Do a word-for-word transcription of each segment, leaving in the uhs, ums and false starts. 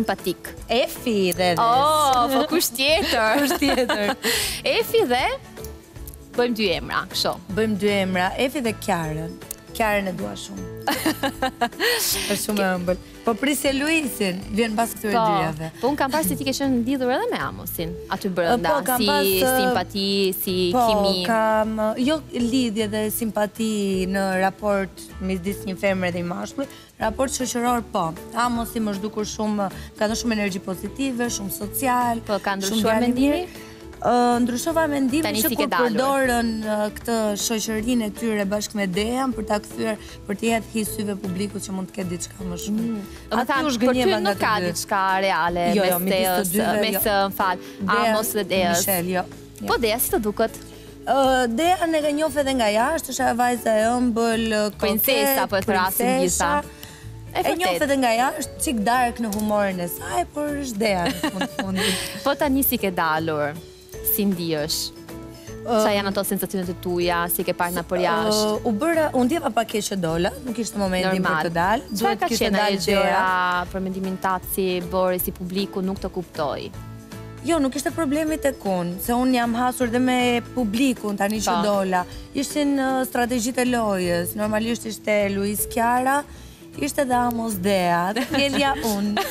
simpatik. Efi dhe dhe. Oh, po kush tjetër? Kush tjetër? Efi dhe bëjmë dy emra, kështu. Bëjmë dy emra, Efi dhe Kjarën. Kjarën e dua shumë. Është shumë e ëmbël. Po prisje Luisin, vjen pas këtyre dyjave. Po unë kam parë si ti ke qenë lidhur edhe me Amosin, aty brenda, si simpati, si kimi. Po, kam, jo lidhje dhe simpati në raport midis një femre dhe një mashkulli, raport shoqëror po. Amosi më zhdukur shumë, ka dhënë shumë energji pozitive, shumë social. Po, ka ndryshuar mendimi? Ndryshova mendimin që kur përdorën këtë shoqërinë e tyre bashkë me Dejan për ta kthyer për të jetë hi syve publikut që mund të ketë diçka më shumë. Aty u zgënjeva nga ty. Nuk ka diçka reale mes mes fal Amos dhe Dejas. Po Deja si të duket? Dejan e ka njohur edhe nga jashtë, është vajza e ëmbël, princesa po të rasin gjitha. E njohur edhe nga jashtë, çik dark në humorin e saj, por është Dejan në fund fundit. Po tani si ke dalur? Si ndihesh? Sa janë ato sensacionet e tuja, si ke parë nga përjashtë? U bëra, unë ndjeva pak keq që dola, nuk ishte momentin për të dalë. Çfarë ka qenë ajo gjëra për mendimin tat si Bori, si publiku nuk të kuptoi? Jo, nuk ishte problemi tek unë, se unë jam hasur dhe me publikun tani që dola. Ishin strategjitë e lojës, normalisht ishte Luis Kjara, ishte dhe Amos Dea, dhe Kjelja unë.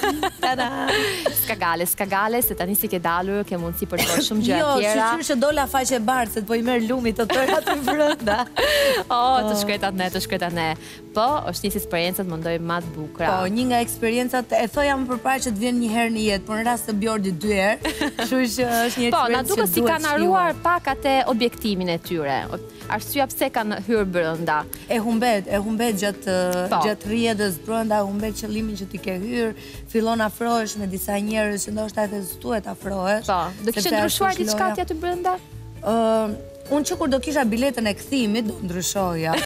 Ska gale, ska gale, se tani si ke dalur, ke mundësi për të shumë gjëra tjera. Jo, shqyqyr që dola faqe barë, se të po i merë lumit të tërë atë i brënda. O, të shkretat ne, të shkretat ne. Po, është njësë eksperiencat më ndoj ma të bukra. Po, një nga eksperiencat, e thoja më përpara që të vjen një herë një jetë, por në rast të Bjordi dy herë, shu është një eksperiencë që duhet shjuar. Po, na duke si kanë arruar pak atë objektimin e tyre. Arsyeja pse kanë hyrë brenda. E humbet, e humbet gjatë rrjedhës brenda, e humbet qëllimin që ti ke hyrë, fillon afrohesh me disa njerëz që ndoshta edhe s'duhet afrohesh. Po, do kishte ndryshuar diçka aty brenda? Ë, unë që kur do kisha biletën e kthimit, do ndryshoja.